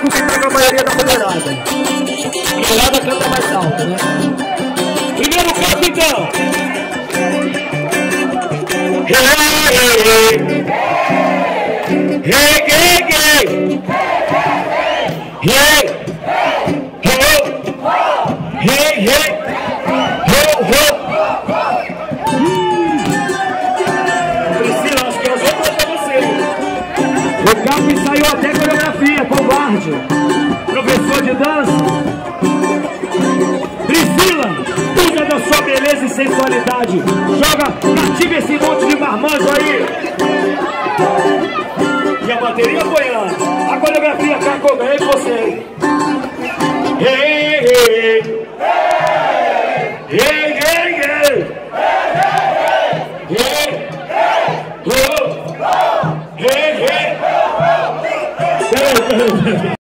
acostumar com a maioria da mulherada. A mulherada canta mais alto, né? Primeiro canto, então. Hey, hey, hey, hey, hey, hey, hey, Priscila, acho que eu vou pra você. O Capo ensaiou até coreografia, covarde. Professor de dança. Priscila, usa da sua beleza e sensualidade. Joga, cativa esse monte de marmanjo aí. E a bateria apoiando. A coreografia cá com ele, você. Hey, hey, hey, hey, hey, hey, hey, hey, hey, hey.